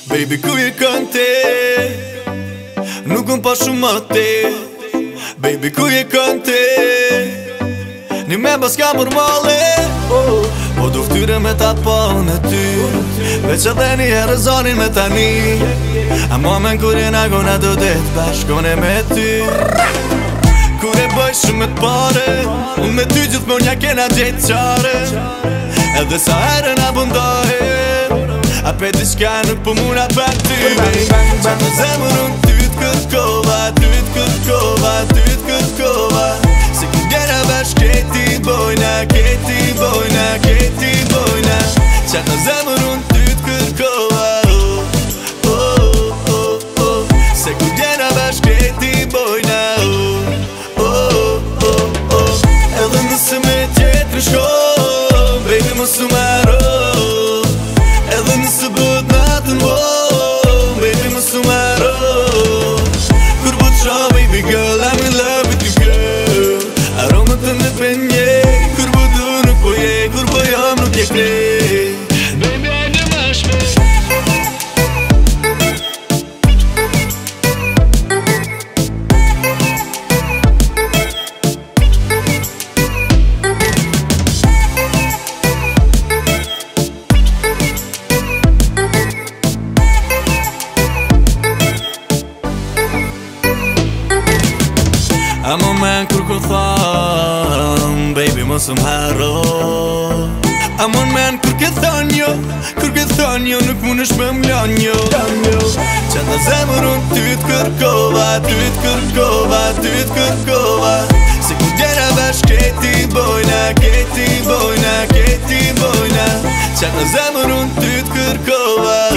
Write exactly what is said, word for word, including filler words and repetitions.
Baby, ku je kanë ti? Nuk unë pa shumë më ti. Baby, ku je kanë ti? Një me bas ka mërmale Po du ftyre me ta po në ty Veç edhe një herë zonin me tani A momen kur jena gona do det bashkone me ty Kur e bëj shumë me t'pare Unë me ty gjithmon ja kena gjetë qare Edhe sa herë na bundohet A pe diçka nuk po muna për ty Qa të zemër unë ty t'kërkova Ty t'kërkova, ty t'kërkova Se ku gjera bash keti bojna Keti bojna, keti bojna Qa të zemër unë ty t'kërkova Oh, oh, oh, oh Se ku gjera bash keti bojna Oh, oh, oh, oh Edhe nëse me tjetër shko Baby mos u maro Edhe nëse bët natën wo Baby mos u maro Kur bët qa baby girl I'm in love with you girl Aromët të në penje Kur bët du nuk po je Kur po jam nuk je krej Baby ajde më shpejt A moment kur ku thon Baby mos më haro A moment kur ke thon jo Kur ke thon jo Nuk mundesh me m'lan jo Qa të zemër unë ty t'kërkova Ty t'kërkova, ty t'kërkova Se ku gjera bash keti bojna Keti bojna, keti bojna Qa të zemër unë ty t'kërkova